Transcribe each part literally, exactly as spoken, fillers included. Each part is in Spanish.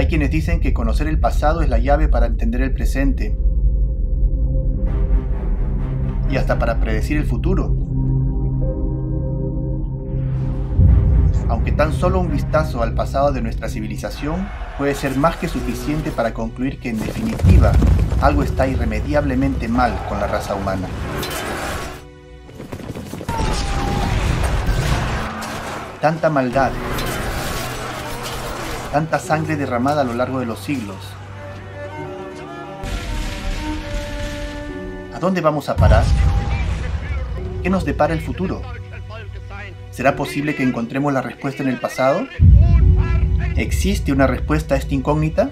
Hay quienes dicen que conocer el pasado es la llave para entender el presente y hasta para predecir el futuro. Aunque tan solo un vistazo al pasado de nuestra civilización puede ser más que suficiente para concluir que en definitiva algo está irremediablemente mal con la raza humana. Tanta maldad, tanta sangre derramada a lo largo de los siglos. ¿A dónde vamos a parar? ¿Qué nos depara el futuro? ¿Será posible que encontremos la respuesta en el pasado? ¿Existe una respuesta a esta incógnita?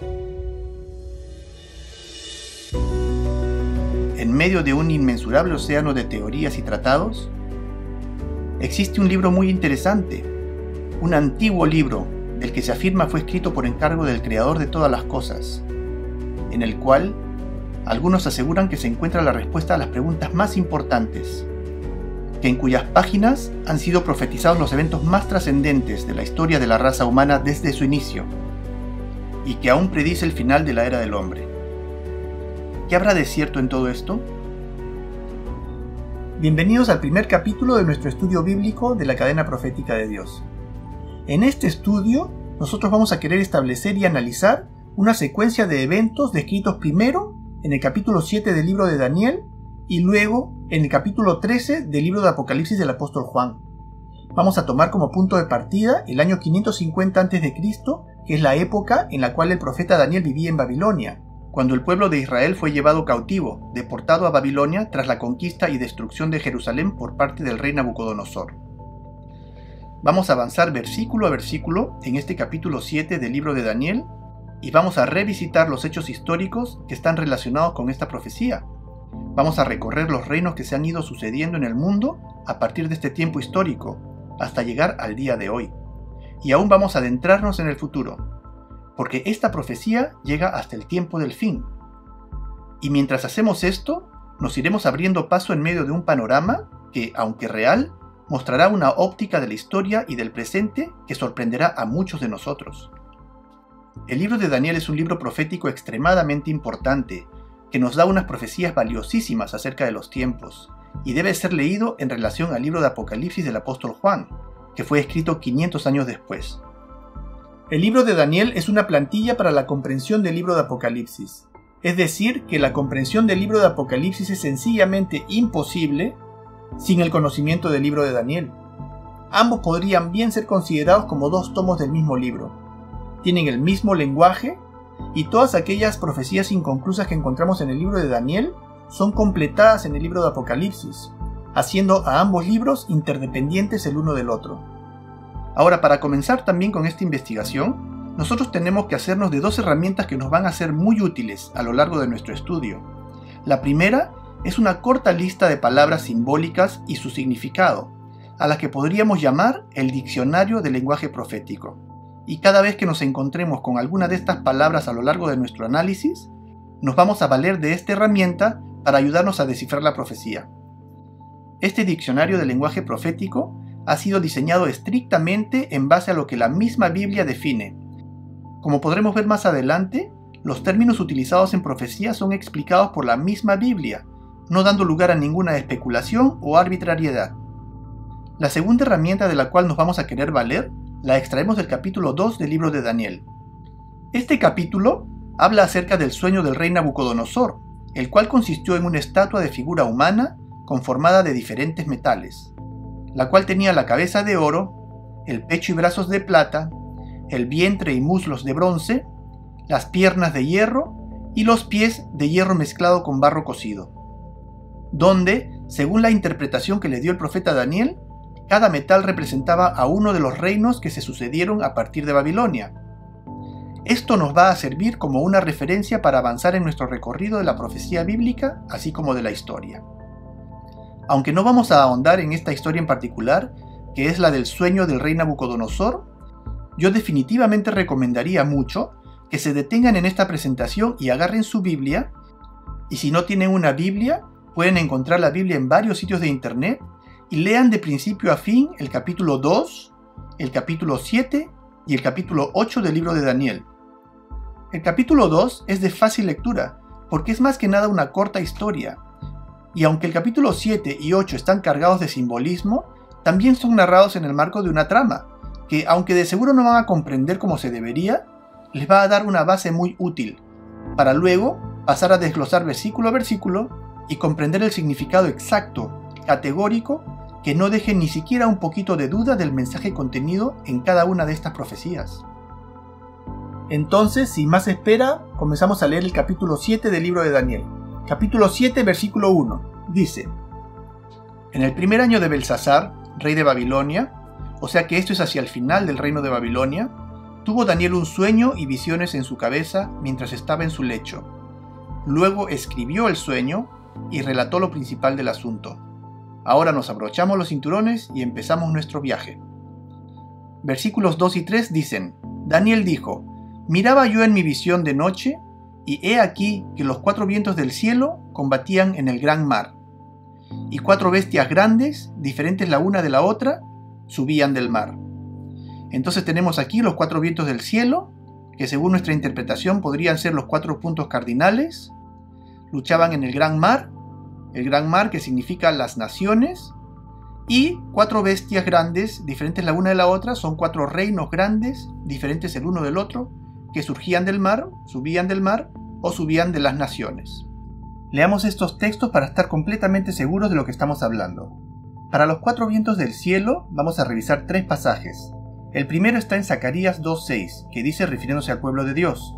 En medio de un inmensurable océano de teorías y tratados, existe un libro muy interesante, un antiguo libro del que se afirma fue escrito por encargo del creador de todas las cosas, en el cual algunos aseguran que se encuentra la respuesta a las preguntas más importantes, que en cuyas páginas han sido profetizados los eventos más trascendentes de la historia de la raza humana desde su inicio, y que aún predice el final de la era del hombre. ¿Qué habrá de cierto en todo esto? Bienvenidos al primer capítulo de nuestro estudio bíblico de la cadena profética de Dios. En este estudio, nosotros vamos a querer establecer y analizar una secuencia de eventos descritos primero en el capítulo siete del libro de Daniel y luego en el capítulo trece del libro de Apocalipsis del apóstol Juan. Vamos a tomar como punto de partida el año quinientos cincuenta antes de Cristo, que es la época en la cual el profeta Daniel vivía en Babilonia, cuando el pueblo de Israel fue llevado cautivo, deportado a Babilonia tras la conquista y destrucción de Jerusalén por parte del rey Nabucodonosor. Vamos a avanzar versículo a versículo en este capítulo siete del libro de Daniel y vamos a revisitar los hechos históricos que están relacionados con esta profecía. Vamos a recorrer los reinos que se han ido sucediendo en el mundo a partir de este tiempo histórico, hasta llegar al día de hoy. Y aún vamos a adentrarnos en el futuro, porque esta profecía llega hasta el tiempo del fin. Y mientras hacemos esto, nos iremos abriendo paso en medio de un panorama que, aunque real, mostrará una óptica de la historia y del presente que sorprenderá a muchos de nosotros. El libro de Daniel es un libro profético extremadamente importante, que nos da unas profecías valiosísimas acerca de los tiempos, y debe ser leído en relación al libro de Apocalipsis del apóstol Juan, que fue escrito quinientos años después. El libro de Daniel es una plantilla para la comprensión del libro de Apocalipsis, es decir, que la comprensión del libro de Apocalipsis es sencillamente imposible sin el conocimiento del libro de Daniel. Ambos podrían bien ser considerados como dos tomos del mismo libro. Tienen el mismo lenguaje, y todas aquellas profecías inconclusas que encontramos en el libro de Daniel son completadas en el libro de Apocalipsis, haciendo a ambos libros interdependientes el uno del otro. Ahora, para comenzar también con esta investigación, nosotros tenemos que hacernos de dos herramientas que nos van a ser muy útiles a lo largo de nuestro estudio. La primera es una corta lista de palabras simbólicas y su significado, a la que podríamos llamar el diccionario del lenguaje profético. Y cada vez que nos encontremos con alguna de estas palabras a lo largo de nuestro análisis, nos vamos a valer de esta herramienta para ayudarnos a descifrar la profecía. Este diccionario del lenguaje profético ha sido diseñado estrictamente en base a lo que la misma Biblia define. Como podremos ver más adelante, los términos utilizados en profecía son explicados por la misma Biblia, no dando lugar a ninguna especulación o arbitrariedad. La segunda herramienta de la cual nos vamos a querer valer la extraemos del capítulo dos del libro de Daniel. Este capítulo habla acerca del sueño del rey Nabucodonosor, el cual consistió en una estatua de figura humana conformada de diferentes metales, la cual tenía la cabeza de oro, el pecho y brazos de plata, el vientre y muslos de bronce, las piernas de hierro y los pies de hierro mezclado con barro cocido, donde, según la interpretación que le dio el profeta Daniel, cada metal representaba a uno de los reinos que se sucedieron a partir de Babilonia. Esto nos va a servir como una referencia para avanzar en nuestro recorrido de la profecía bíblica, así como de la historia. Aunque no vamos a ahondar en esta historia en particular, que es la del sueño del rey Nabucodonosor, yo definitivamente recomendaría mucho que se detengan en esta presentación y agarren su Biblia, y si no tienen una Biblia, pueden encontrar la Biblia en varios sitios de internet, y lean de principio a fin el capítulo dos, el capítulo siete y el capítulo ocho del libro de Daniel. El capítulo dos es de fácil lectura, porque es más que nada una corta historia. Y aunque el capítulo siete y ocho están cargados de simbolismo, también son narrados en el marco de una trama, que aunque de seguro no van a comprender como se debería, les va a dar una base muy útil, para luego pasar a desglosar versículo a versículo y comprender el significado exacto, categórico, que no deje ni siquiera un poquito de duda del mensaje contenido en cada una de estas profecías. Entonces, sin más espera, comenzamos a leer el capítulo siete del libro de Daniel. Capítulo siete, versículo uno, dice: En el primer año de Belsasar, rey de Babilonia, o sea que esto es hacia el final del reino de Babilonia, tuvo Daniel un sueño y visiones en su cabeza mientras estaba en su lecho. Luego escribió el sueño y relató lo principal del asunto. Ahora nos abrochamos los cinturones y empezamos nuestro viaje. Versículos dos y tres dicen: Daniel dijo: Miraba yo en mi visión de noche, y he aquí que los cuatro vientos del cielo combatían en el gran mar, y cuatro bestias grandes, diferentes la una de la otra, subían del mar. Entonces tenemos aquí los cuatro vientos del cielo, que según nuestra interpretación podrían ser los cuatro puntos cardinales. Luchaban en el gran mar, el gran mar que significa las naciones, y cuatro bestias grandes, diferentes la una de la otra, son cuatro reinos grandes, diferentes el uno del otro, que surgían del mar, subían del mar o subían de las naciones. Leamos estos textos para estar completamente seguros de lo que estamos hablando. Para los cuatro vientos del cielo vamos a revisar tres pasajes. El primero está en Zacarías dos seis, que dice, refiriéndose al pueblo de Dios: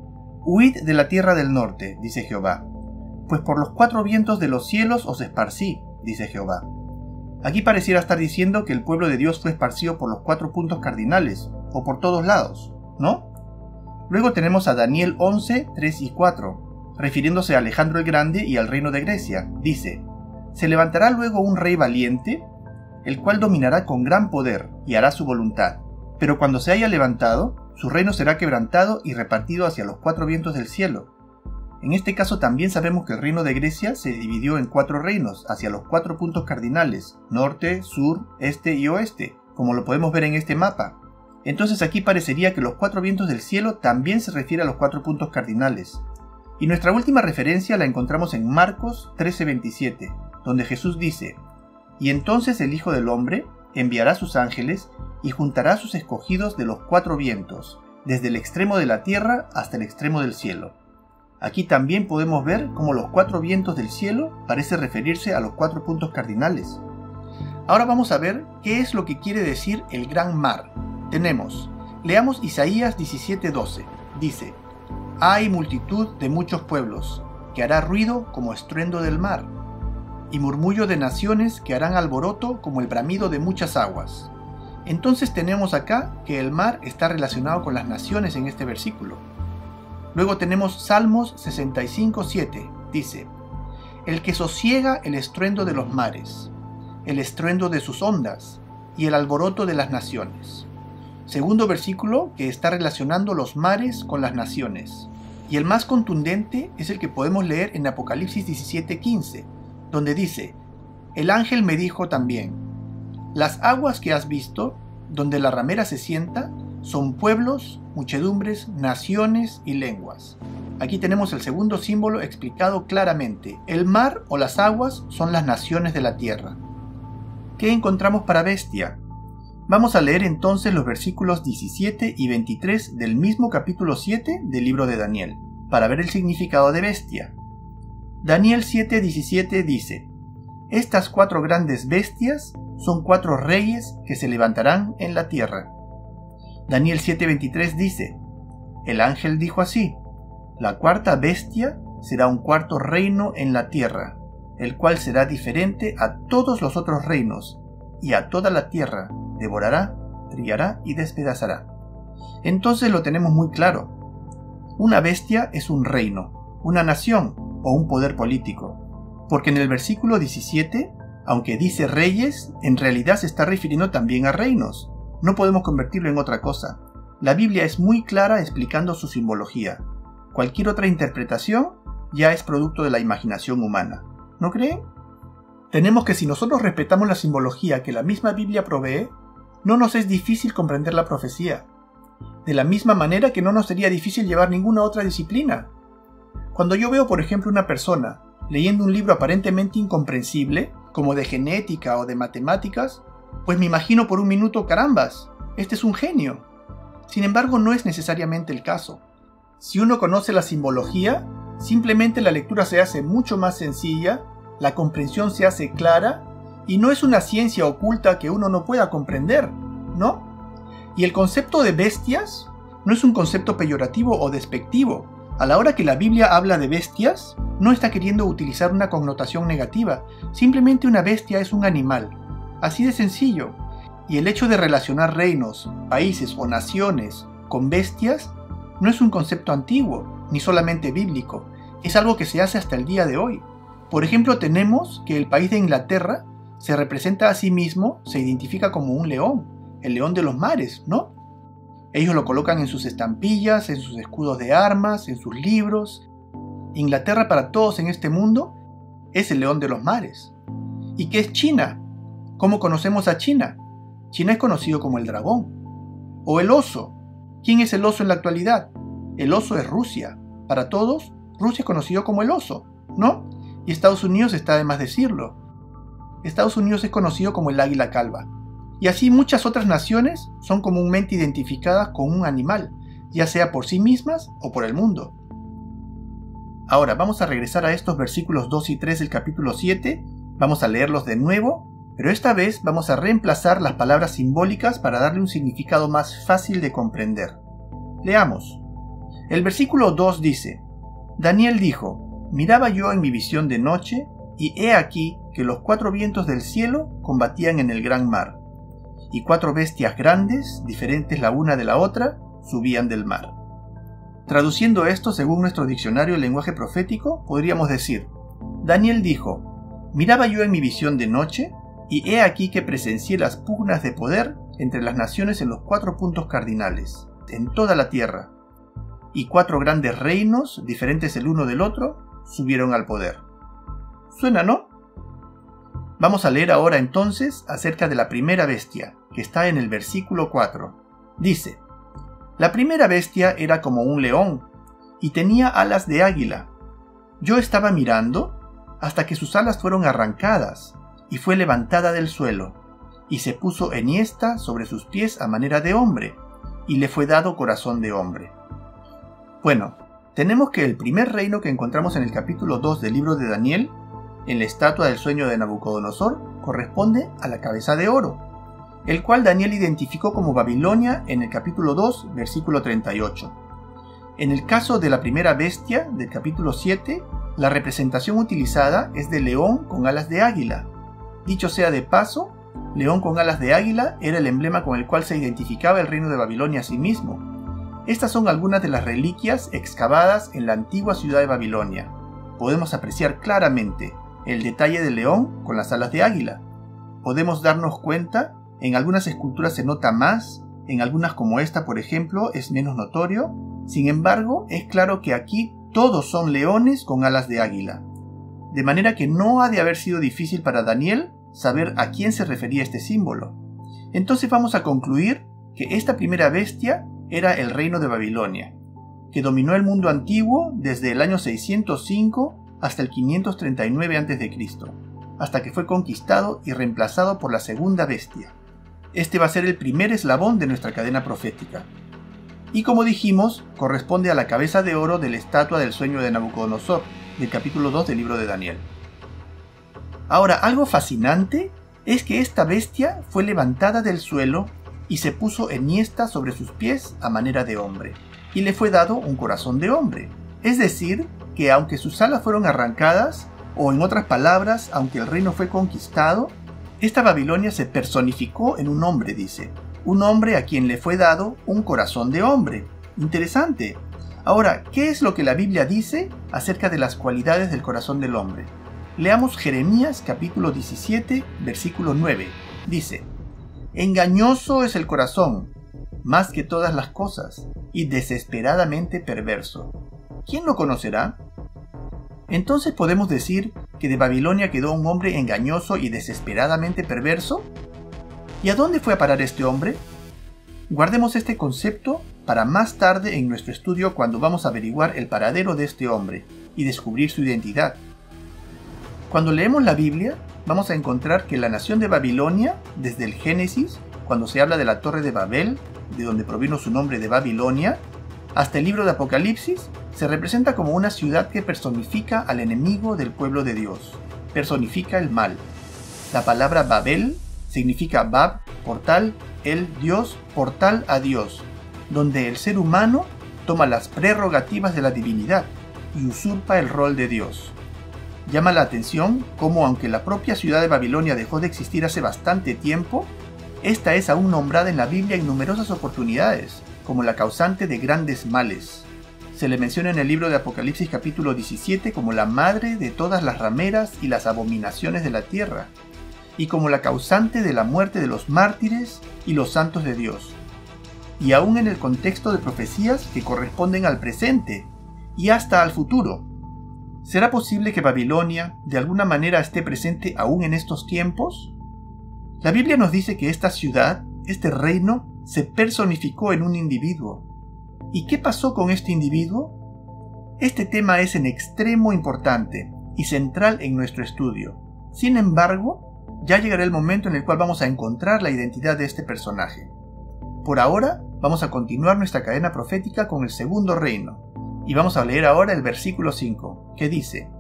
Huid de la tierra del norte, dice Jehová, pues por los cuatro vientos de los cielos os esparcí, dice Jehová. Aquí pareciera estar diciendo que el pueblo de Dios fue esparcido por los cuatro puntos cardinales, o por todos lados, ¿no? Luego tenemos a Daniel once, tres y cuatro, refiriéndose a Alejandro el Grande y al reino de Grecia. Dice: Se levantará luego un rey valiente, el cual dominará con gran poder y hará su voluntad. Pero cuando se haya levantado, su reino será quebrantado y repartido hacia los cuatro vientos del cielo. En este caso también sabemos que el reino de Grecia se dividió en cuatro reinos, hacia los cuatro puntos cardinales, norte, sur, este y oeste, como lo podemos ver en este mapa. Entonces aquí parecería que los cuatro vientos del cielo también se refiere a los cuatro puntos cardinales. Y nuestra última referencia la encontramos en Marcos trece veintisiete, donde Jesús dice: Y entonces el Hijo del Hombre enviará sus ángeles y juntará a sus escogidos de los cuatro vientos, desde el extremo de la tierra hasta el extremo del cielo. Aquí también podemos ver cómo los cuatro vientos del cielo parece referirse a los cuatro puntos cardinales. Ahora vamos a ver qué es lo que quiere decir el gran mar. Tenemos, leamos Isaías diecisiete doce, dice: Hay multitud de muchos pueblos, que hará ruido como estruendo del mar, y murmullo de naciones que harán alboroto como el bramido de muchas aguas. Entonces tenemos acá que el mar está relacionado con las naciones en este versículo. Luego tenemos Salmos sesenta y cinco siete, dice: El que sosiega el estruendo de los mares, el estruendo de sus ondas, y el alboroto de las naciones. Segundo versículo que está relacionando los mares con las naciones. Y el más contundente es el que podemos leer en Apocalipsis diecisiete quince, donde dice: El ángel me dijo también: Las aguas que has visto, donde la ramera se sienta, son pueblos, muchedumbres, naciones y lenguas. Aquí tenemos el segundo símbolo explicado claramente. El mar o las aguas son las naciones de la tierra. ¿Qué encontramos para bestia? Vamos a leer entonces los versículos diecisiete y veintitrés del mismo capítulo siete del libro de Daniel, para ver el significado de bestia. Daniel siete diecisiete dice: Estas cuatro grandes bestias son cuatro reyes que se levantarán en la tierra. Daniel siete veintitrés dice: El ángel dijo así: La cuarta bestia será un cuarto reino en la tierra, el cual será diferente a todos los otros reinos, y a toda la tierra devorará, trillará y despedazará. Entonces lo tenemos muy claro. Una bestia es un reino, una nación o un poder político, porque en el versículo diecisiete, aunque dice reyes, en realidad se está refiriendo también a reinos. No podemos convertirlo en otra cosa. La Biblia es muy clara explicando su simbología. Cualquier otra interpretación ya es producto de la imaginación humana. ¿No creen? Tenemos que si nosotros respetamos la simbología que la misma Biblia provee, no nos es difícil comprender la profecía. de la misma manera que no nos sería difícil llevar ninguna otra disciplina. Cuando yo veo, por ejemplo, una persona leyendo un libro aparentemente incomprensible, como de genética o de matemáticas, pues me imagino por un minuto, carambas, este es un genio. Sin embargo, no es necesariamente el caso. Si uno conoce la simbología, simplemente la lectura se hace mucho más sencilla, la comprensión se hace clara, y no es una ciencia oculta que uno no pueda comprender, ¿no? Y el concepto de bestias no es un concepto peyorativo o despectivo. A la hora que la Biblia habla de bestias, no está queriendo utilizar una connotación negativa. Simplemente una bestia es un animal. Así de sencillo. Y el hecho de relacionar reinos, países o naciones con bestias no es un concepto antiguo, ni solamente bíblico. Es algo que se hace hasta el día de hoy. Por ejemplo, tenemos que el país de Inglaterra se representa a sí mismo, se identifica como un león, el león de los mares, ¿no? Ellos lo colocan en sus estampillas, en sus escudos de armas, en sus libros. Inglaterra para todos en este mundo es el león de los mares. ¿Y qué es China? ¿Cómo conocemos a China? China es conocido como el dragón. O el oso. ¿Quién es el oso en la actualidad? El oso es Rusia. Para todos, Rusia es conocido como el oso, ¿no? Y Estados Unidos está de más decirlo. Estados Unidos es conocido como el águila calva. Y así muchas otras naciones son comúnmente identificadas con un animal, ya sea por sí mismas o por el mundo. Ahora vamos a regresar a estos versículos dos y tres del capítulo siete, vamos a leerlos de nuevo, pero esta vez vamos a reemplazar las palabras simbólicas para darle un significado más fácil de comprender. Leamos. El versículo dos dice: Daniel dijo: Miraba yo en mi visión de noche, y he aquí que los cuatro vientos del cielo combatían en el gran mar, y cuatro bestias grandes, diferentes la una de la otra, subían del mar. Traduciendo esto según nuestro diccionario del lenguaje profético, podríamos decir: Daniel dijo: Miraba yo en mi visión de noche, y he aquí que presencié las pugnas de poder entre las naciones en los cuatro puntos cardinales, en toda la tierra, y cuatro grandes reinos, diferentes el uno del otro, subieron al poder. ¿Suena, no? Vamos a leer ahora entonces acerca de la primera bestia, que está en el versículo cuatro. Dice: La primera bestia era como un león, y tenía alas de águila. Yo estaba mirando hasta que sus alas fueron arrancadas, y fue levantada del suelo, y se puso enhiesta sobre sus pies a manera de hombre, y le fue dado corazón de hombre. Bueno, tenemos que el primer reino que encontramos en el capítulo dos del libro de Daniel, en la estatua del sueño de Nabucodonosor, corresponde a la cabeza de oro, el cual Daniel identificó como Babilonia en el capítulo dos, versículo treinta y ocho. En el caso de la primera bestia, del capítulo siete, la representación utilizada es de león con alas de águila. Dicho sea de paso, león con alas de águila era el emblema con el cual se identificaba el reino de Babilonia a sí mismo. Estas son algunas de las reliquias excavadas en la antigua ciudad de Babilonia. Podemos apreciar claramente el detalle del león con las alas de águila. Podemos darnos cuenta, en algunas esculturas se nota más, en algunas como esta por ejemplo es menos notorio. Sin embargo, es claro que aquí todos son leones con alas de águila. De manera que no ha de haber sido difícil para Daniel saber a quién se refería este símbolo. Entonces vamos a concluir que esta primera bestia era el reino de Babilonia, que dominó el mundo antiguo desde el año seiscientos cinco hasta el quinientos treinta y nueve antes de Cristo, hasta que fue conquistado y reemplazado por la segunda bestia. Este va a ser el primer eslabón de nuestra cadena profética. Y como dijimos, corresponde a la cabeza de oro de la estatua del sueño de Nabucodonosor, del capítulo dos del libro de Daniel. Ahora, algo fascinante es que esta bestia fue levantada del suelo y se puso enhiesta sobre sus pies a manera de hombre, y le fue dado un corazón de hombre. Es decir, que aunque sus alas fueron arrancadas, o en otras palabras, aunque el reino fue conquistado, esta Babilonia se personificó en un hombre, dice. Un hombre a quien le fue dado un corazón de hombre. Interesante. Ahora, ¿qué es lo que la Biblia dice acerca de las cualidades del corazón del hombre? Leamos Jeremías capítulo diecisiete, versículo nueve. Dice: Engañoso es el corazón, más que todas las cosas, y desesperadamente perverso. ¿Quién lo conocerá? Entonces podemos decir que de Babilonia quedó un hombre engañoso y desesperadamente perverso. ¿Y a dónde fue a parar este hombre? Guardemos este concepto para más tarde en nuestro estudio cuando vamos a averiguar el paradero de este hombre y descubrir su identidad. Cuando leemos la Biblia, vamos a encontrar que la nación de Babilonia, desde el Génesis, cuando se habla de la Torre de Babel, de donde provino su nombre de Babilonia, hasta el libro de Apocalipsis, se representa como una ciudad que personifica al enemigo del pueblo de Dios, personifica el mal. La palabra Babel significa Bab, portal, el Dios, portal a Dios, donde el ser humano toma las prerrogativas de la divinidad y usurpa el rol de Dios. Llama la atención cómo, aunque la propia ciudad de Babilonia dejó de existir hace bastante tiempo, esta es aún nombrada en la Biblia en numerosas oportunidades, como la causante de grandes males. Se le menciona en el libro de Apocalipsis capítulo diecisiete como la madre de todas las rameras y las abominaciones de la tierra, y como la causante de la muerte de los mártires y los santos de Dios. Y aún en el contexto de profecías que corresponden al presente y hasta al futuro. ¿Será posible que Babilonia de alguna manera esté presente aún en estos tiempos? La Biblia nos dice que esta ciudad, este reino, se personificó en un individuo. ¿Y qué pasó con este individuo? Este tema es en extremo importante y central en nuestro estudio. Sin embargo, ya llegará el momento en el cual vamos a encontrar la identidad de este personaje. Por ahora, vamos a continuar nuestra cadena profética con el segundo reino. Y vamos a leer ahora el versículo cinco, que dice: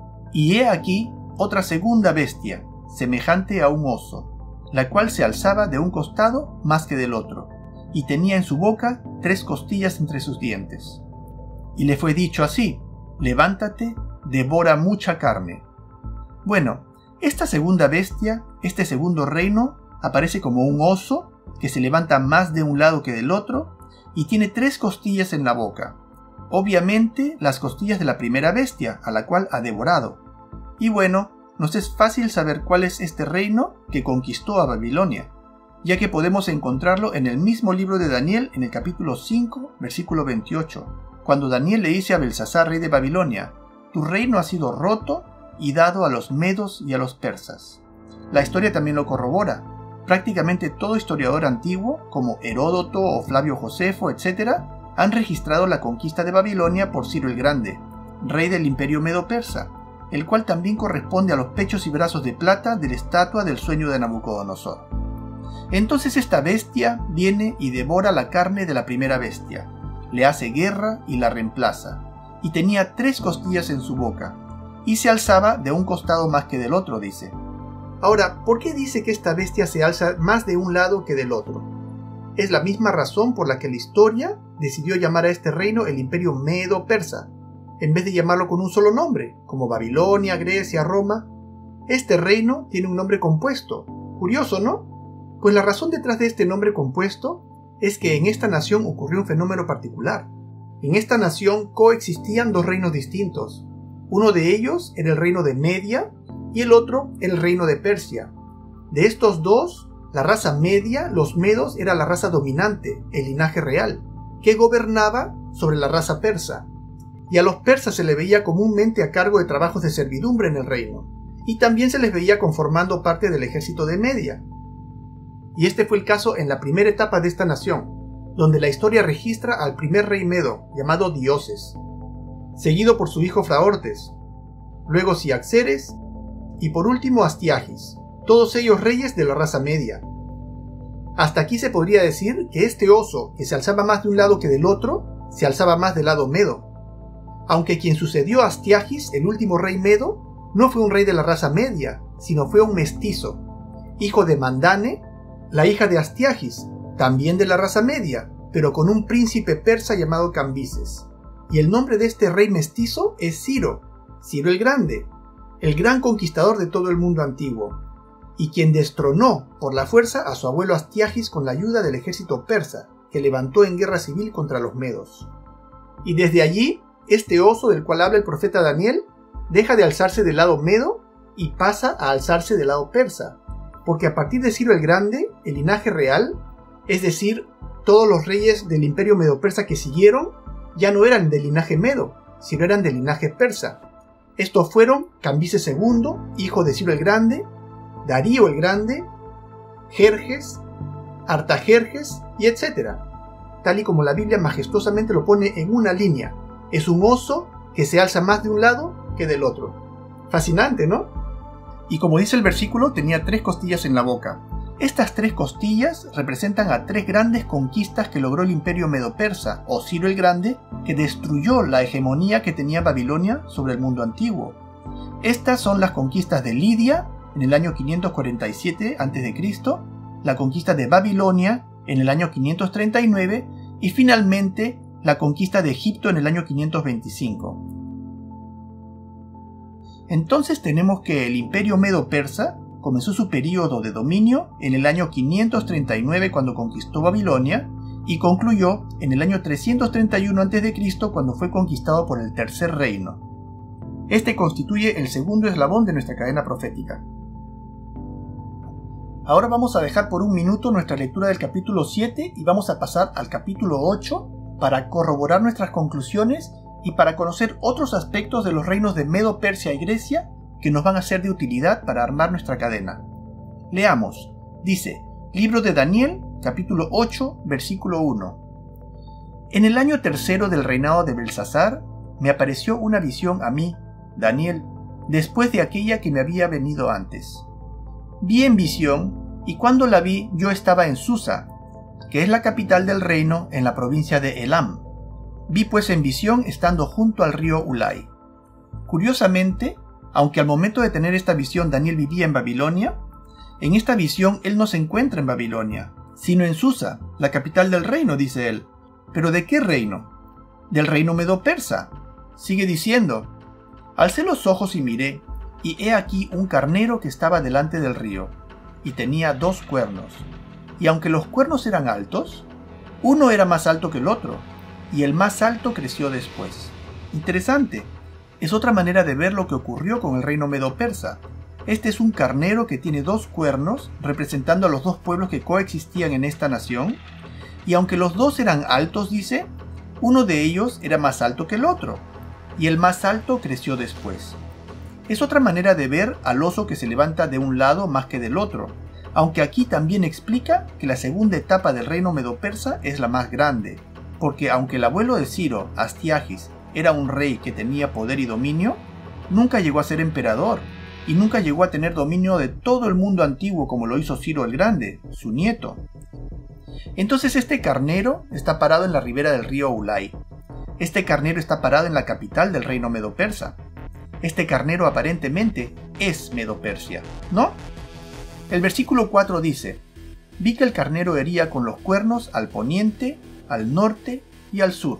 Y he aquí otra segunda bestia, semejante a un oso, la cual se alzaba de un costado más que del otro, y tenía en su boca tres costillas entre sus dientes. Y le fue dicho así: levántate, devora mucha carne. Bueno, esta segunda bestia, este segundo reino, aparece como un oso que se levanta más de un lado que del otro y tiene tres costillas en la boca. Obviamente las costillas de la primera bestia, a la cual ha devorado. Y bueno, nos es fácil saber cuál es este reino que conquistó a Babilonia, ya que podemos encontrarlo en el mismo libro de Daniel en el capítulo cinco, versículo veintiocho, cuando Daniel le dice a Belsasar, rey de Babilonia: tu reino ha sido roto y dado a los medos y a los persas. La historia también lo corrobora. Prácticamente todo historiador antiguo, como Heródoto o Flavio Josefo, etcétera, han registrado la conquista de Babilonia por Ciro el Grande, rey del imperio medo-persa, el cual también corresponde a los pechos y brazos de plata de la estatua del sueño de Nabucodonosor. Entonces esta bestia viene y devora la carne de la primera bestia, le hace guerra y la reemplaza, y tenía tres costillas en su boca, y se alzaba de un costado más que del otro, dice. Ahora, ¿por qué dice que esta bestia se alza más de un lado que del otro? Es la misma razón por la que la historia decidió llamar a este reino el imperio medo-persa, en vez de llamarlo con un solo nombre, como Babilonia, Grecia, Roma. Este reino tiene un nombre compuesto. Curioso, ¿no? Pues la razón detrás de este nombre compuesto es que en esta nación ocurrió un fenómeno particular. En esta nación coexistían dos reinos distintos. Uno de ellos era el reino de Media y el otro el reino de Persia. De estos dos, la raza media, los medos, era la raza dominante, el linaje real, que gobernaba sobre la raza persa. Y a los persas se les veía comúnmente a cargo de trabajos de servidumbre en el reino, y también se les veía conformando parte del ejército de Media. Y este fue el caso en la primera etapa de esta nación, donde la historia registra al primer rey medo, llamado Dioses, seguido por su hijo Fraortes, luego Ciaxares, y por último Astiagis, todos ellos reyes de la raza media. Hasta aquí se podría decir que este oso, que se alzaba más de un lado que del otro, se alzaba más del lado medo. Aunque quien sucedió a Astiagis, el último rey medo, no fue un rey de la raza media, sino fue un mestizo, hijo de Mandane, la hija de Astiagis, también de la raza media, pero con un príncipe persa llamado Cambises. Y el nombre de este rey mestizo es Ciro, Ciro el Grande, el gran conquistador de todo el mundo antiguo, y quien destronó por la fuerza a su abuelo Astiagis con la ayuda del ejército persa, que levantó en guerra civil contra los medos. Y desde allí, este oso del cual habla el profeta Daniel, deja de alzarse del lado medo y pasa a alzarse del lado persa, porque a partir de Ciro el Grande, el linaje real, es decir, todos los reyes del imperio medo-persa que siguieron, ya no eran del linaje medo, sino eran del linaje persa. Estos fueron Cambises segundo, hijo de Ciro el Grande, Darío el Grande, Jerjes, Artajerjes y etcétera, tal y como la Biblia majestuosamente lo pone en una línea. Es un oso que se alza más de un lado que del otro. Fascinante, ¿no? Y como dice el versículo, tenía tres costillas en la boca. Estas tres costillas representan a tres grandes conquistas que logró el imperio medo-persa, o Ciro el Grande, que destruyó la hegemonía que tenía Babilonia sobre el mundo antiguo. Estas son las conquistas de Lidia en el año quinientos cuarenta y siete antes de Cristo, la conquista de Babilonia en el año quinientos treinta y nueve y finalmente la conquista de Egipto en el año quinientos veinticinco. Entonces tenemos que el imperio medo-persa comenzó su período de dominio en el año quinientos treinta y nueve cuando conquistó Babilonia y concluyó en el año trescientos treinta y uno antes de Cristo cuando fue conquistado por el Tercer Reino. Este constituye el segundo eslabón de nuestra cadena profética. Ahora vamos a dejar por un minuto nuestra lectura del capítulo siete y vamos a pasar al capítulo ocho para corroborar nuestras conclusiones y para conocer otros aspectos de los reinos de Medo, Persia y Grecia que nos van a ser de utilidad para armar nuestra cadena. Leamos. Dice, Libro de Daniel, capítulo ocho, versículo uno. En el año tercero del reinado de Belsasar, me apareció una visión a mí, Daniel, después de aquella que me había venido antes. Vi en visión, y cuando la vi yo estaba en Susa, que es la capital del reino en la provincia de Elam. Vi pues en visión estando junto al río Ulai. Curiosamente, aunque al momento de tener esta visión Daniel vivía en Babilonia, en esta visión él no se encuentra en Babilonia, sino en Susa, la capital del reino, dice él. ¿Pero de qué reino? Del reino medo-persa. Sigue diciendo, alcé los ojos y miré, y he aquí un carnero que estaba delante del río, y tenía dos cuernos. Y aunque los cuernos eran altos, uno era más alto que el otro, y el más alto creció después. Interesante. Es otra manera de ver lo que ocurrió con el reino medo-persa. Este es un carnero que tiene dos cuernos, representando a los dos pueblos que coexistían en esta nación, y aunque los dos eran altos, dice, uno de ellos era más alto que el otro, y el más alto creció después. Es otra manera de ver al oso que se levanta de un lado más que del otro, aunque aquí también explica que la segunda etapa del reino medo-persa es la más grande, porque aunque el abuelo de Ciro, Astiagis, era un rey que tenía poder y dominio, nunca llegó a ser emperador, y nunca llegó a tener dominio de todo el mundo antiguo como lo hizo Ciro el Grande, su nieto. Entonces este carnero está parado en la ribera del río Ulai. Este carnero está parado en la capital del reino medo-persa. Este carnero aparentemente es Medo-Persia, ¿no? El versículo cuatro dice, vi que el carnero hería con los cuernos al poniente, al norte y al sur,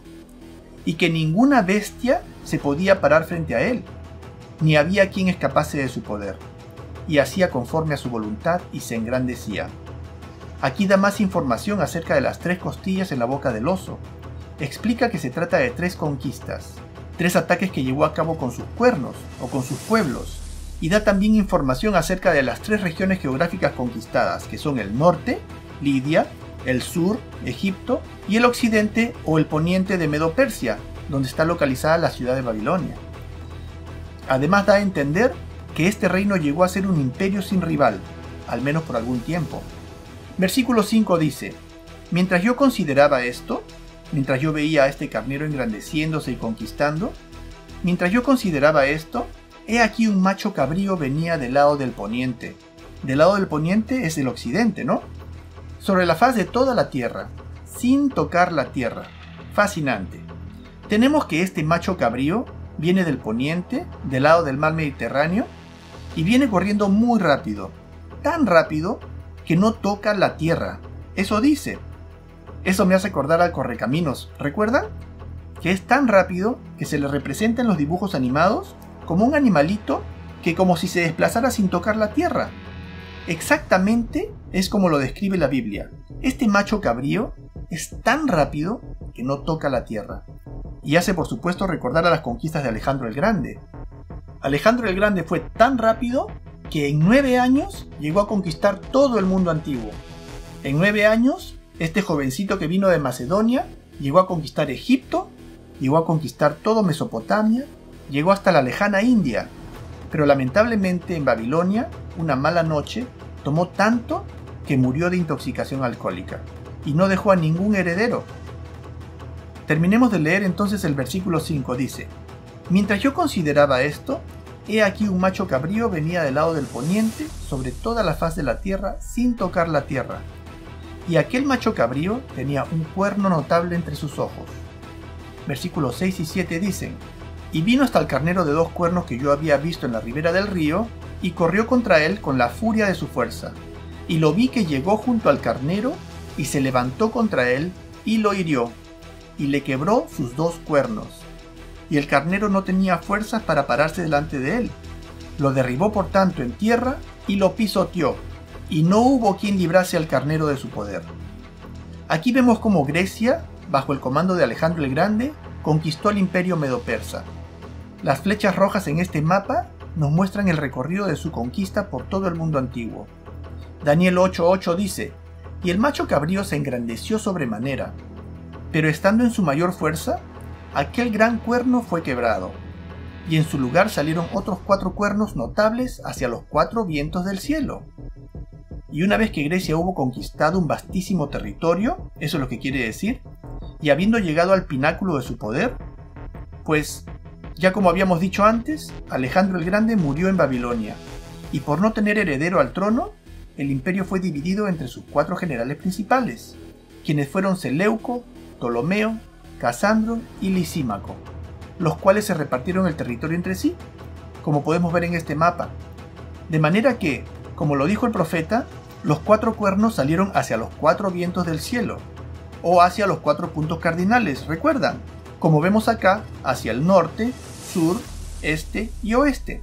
y que ninguna bestia se podía parar frente a él, ni había quien escapase de su poder, y hacía conforme a su voluntad y se engrandecía. Aquí da más información acerca de las tres costillas en la boca del oso. Explica que se trata de tres conquistas, tres ataques que llevó a cabo con sus cuernos o con sus pueblos, y da también información acerca de las tres regiones geográficas conquistadas, que son el norte, Lidia, el sur, Egipto, y el occidente o el poniente de Medo-Persia, donde está localizada la ciudad de Babilonia. Además da a entender que este reino llegó a ser un imperio sin rival, al menos por algún tiempo. Versículo cinco dice, mientras yo consideraba esto, mientras yo veía a este carnero engrandeciéndose y conquistando, mientras yo consideraba esto, he aquí un macho cabrío venía del lado del poniente. Del lado del poniente es el occidente, ¿no? Sobre la faz de toda la tierra, sin tocar la tierra. Fascinante. Tenemos que este macho cabrío viene del poniente, del lado del mar Mediterráneo, y viene corriendo muy rápido, tan rápido que no toca la tierra. Eso dice. Eso me hace acordar al Correcaminos, ¿recuerdan? Que es tan rápido que se le representa en los dibujos animados como un animalito que como si se desplazara sin tocar la tierra. Exactamente es como lo describe la Biblia. Este macho cabrío es tan rápido que no toca la tierra. Y hace por supuesto recordar a las conquistas de Alejandro el Grande. Alejandro el Grande fue tan rápido que en nueve años llegó a conquistar todo el mundo antiguo. En nueve años, este jovencito que vino de Macedonia llegó a conquistar Egipto, llegó a conquistar todo Mesopotamia, llegó hasta la lejana India. Pero lamentablemente en Babilonia, una mala noche, tomó tanto que murió de intoxicación alcohólica, y no dejó a ningún heredero. Terminemos de leer entonces el versículo cinco, dice: Mientras yo consideraba esto, he aquí un macho cabrío venía del lado del poniente sobre toda la faz de la tierra sin tocar la tierra. Y aquel macho cabrío tenía un cuerno notable entre sus ojos. Versículos seis y siete dicen: Y vino hasta el carnero de dos cuernos que yo había visto en la ribera del río, y corrió contra él con la furia de su fuerza. Y lo vi que llegó junto al carnero, y se levantó contra él, y lo hirió, y le quebró sus dos cuernos. Y el carnero no tenía fuerzas para pararse delante de él. Lo derribó por tanto en tierra, y lo pisoteó, y no hubo quien librase al carnero de su poder. Aquí vemos cómo Grecia, bajo el comando de Alejandro el Grande, conquistó el imperio medo-persa. Las flechas rojas en este mapa nos muestran el recorrido de su conquista por todo el mundo antiguo. Daniel ocho ocho dice: Y el macho cabrío se engrandeció sobremanera, pero estando en su mayor fuerza, aquel gran cuerno fue quebrado, y en su lugar salieron otros cuatro cuernos notables hacia los cuatro vientos del cielo. Y una vez que Grecia hubo conquistado un vastísimo territorio, eso es lo que quiere decir, y habiendo llegado al pináculo de su poder, pues, ya como habíamos dicho antes, Alejandro el Grande murió en Babilonia, y por no tener heredero al trono, el imperio fue dividido entre sus cuatro generales principales, quienes fueron Seleuco, Ptolomeo, Casandro y Lisímaco, los cuales se repartieron el territorio entre sí, como podemos ver en este mapa. De manera que, como lo dijo el profeta, los cuatro cuernos salieron hacia los cuatro vientos del cielo, o hacia los cuatro puntos cardinales, ¿recuerdan? Como vemos acá, hacia el norte, sur, este y oeste.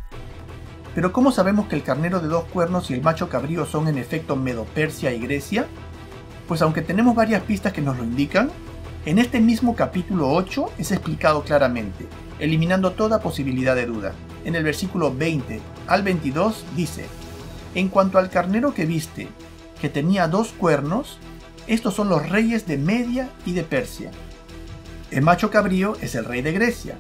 Pero ¿cómo sabemos que el carnero de dos cuernos y el macho cabrío son en efecto Medo-Persia y Grecia? Pues aunque tenemos varias pistas que nos lo indican, en este mismo capítulo ocho es explicado claramente, eliminando toda posibilidad de duda. En el versículo veinte al veintidós dice: En cuanto al carnero que viste, que tenía dos cuernos, estos son los reyes de Media y de Persia. El macho cabrío es el rey de Grecia,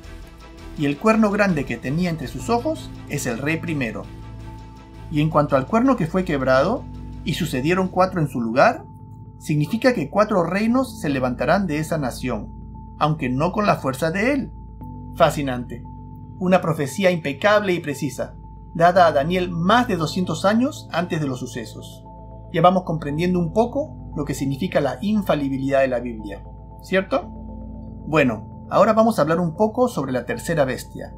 y el cuerno grande que tenía entre sus ojos es el rey primero. Y en cuanto al cuerno que fue quebrado, y sucedieron cuatro en su lugar, significa que cuatro reinos se levantarán de esa nación, aunque no con la fuerza de él. Fascinante. Una profecía impecable y precisa, dada a Daniel más de doscientos años antes de los sucesos. Ya vamos comprendiendo un poco lo que significa la infalibilidad de la Biblia, ¿cierto? Bueno, ahora vamos a hablar un poco sobre la tercera bestia.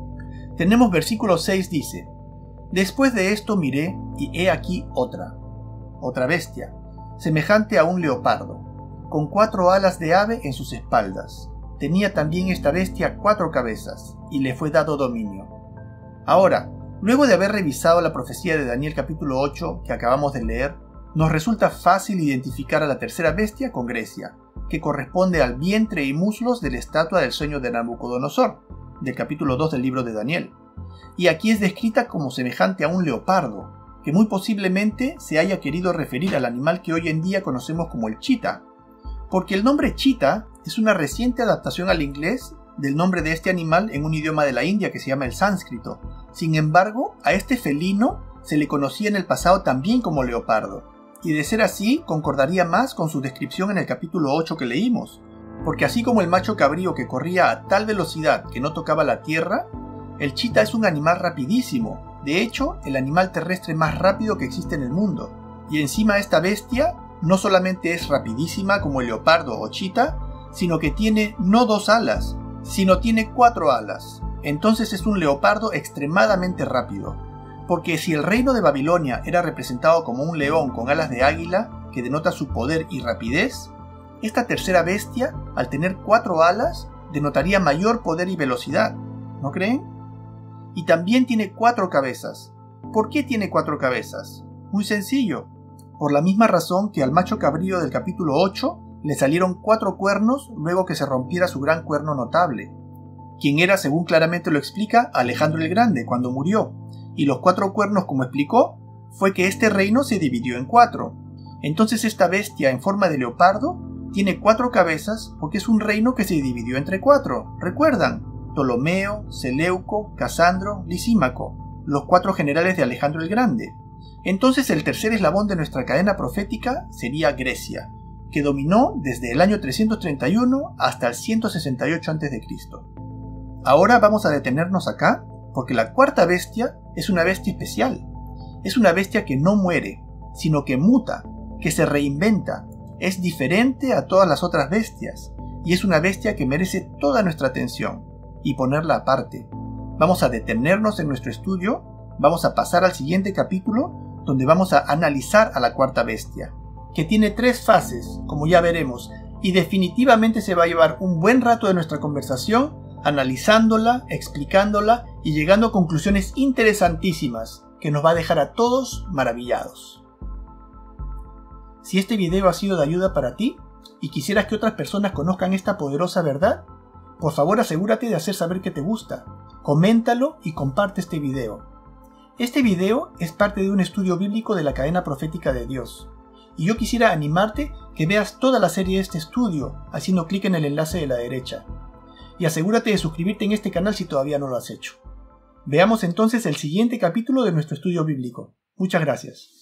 Tenemos versículo seis dice: Después de esto miré, y he aquí otra, otra bestia, semejante a un leopardo, con cuatro alas de ave en sus espaldas. Tenía también esta bestia cuatro cabezas, y le fue dado dominio. Ahora, luego de haber revisado la profecía de Daniel capítulo ocho que acabamos de leer, nos resulta fácil identificar a la tercera bestia con Grecia, que corresponde al vientre y muslos de la estatua del sueño de Nabucodonosor, del capítulo dos del libro de Daniel. Y aquí es descrita como semejante a un leopardo, que muy posiblemente se haya querido referir al animal que hoy en día conocemos como el chita, porque el nombre chita es una reciente adaptación al inglés del nombre de este animal en un idioma de la India que se llama el sánscrito. Sin embargo, a este felino se le conocía en el pasado también como leopardo, y de ser así concordaría más con su descripción en el capítulo ocho que leímos, porque así como el macho cabrío que corría a tal velocidad que no tocaba la tierra, el chita es un animal rapidísimo. De hecho, el animal terrestre más rápido que existe en el mundo. Y encima esta bestia no solamente es rapidísima como el leopardo o chita, sino que tiene no dos alas, sino tiene cuatro alas. Entonces es un leopardo extremadamente rápido. Porque si el reino de Babilonia era representado como un león con alas de águila, que denota su poder y rapidez, esta tercera bestia, al tener cuatro alas, denotaría mayor poder y velocidad. ¿No creen? Y también tiene cuatro cabezas. ¿Por qué tiene cuatro cabezas? Muy sencillo. Por la misma razón que al macho cabrío del capítulo ocho le salieron cuatro cuernos luego que se rompiera su gran cuerno notable, quien era, según claramente lo explica, Alejandro el Grande cuando murió, y los cuatro cuernos, como explicó, fue que este reino se dividió en cuatro. Entonces esta bestia en forma de leopardo tiene cuatro cabezas porque es un reino que se dividió entre cuatro. ¿Recuerdan? Ptolomeo, Seleuco, Casandro, Lisímaco, los cuatro generales de Alejandro el Grande. Entonces el tercer eslabón de nuestra cadena profética sería Grecia, que dominó desde el año trescientos treinta y uno hasta el ciento sesenta y ocho antes de Cristo. Ahora vamos a detenernos acá porque la cuarta bestia es una bestia especial. Es una bestia que no muere, sino que muta, que se reinventa, es diferente a todas las otras bestias, y es una bestia que merece toda nuestra atención, y ponerla aparte. Vamos a detenernos en nuestro estudio, vamos a pasar al siguiente capítulo, donde vamos a analizar a la cuarta bestia, que tiene tres fases, como ya veremos, y definitivamente se va a llevar un buen rato de nuestra conversación, analizándola, explicándola y llegando a conclusiones interesantísimas, que nos va a dejar a todos maravillados. Si este video ha sido de ayuda para ti y quisieras que otras personas conozcan esta poderosa verdad, por favor asegúrate de hacer saber que te gusta, coméntalo y comparte este video. Este video es parte de un estudio bíblico de la cadena profética de Dios, y yo quisiera animarte que veas toda la serie de este estudio haciendo clic en el enlace de la derecha. Y asegúrate de suscribirte en este canal si todavía no lo has hecho. Veamos entonces el siguiente capítulo de nuestro estudio bíblico. Muchas gracias.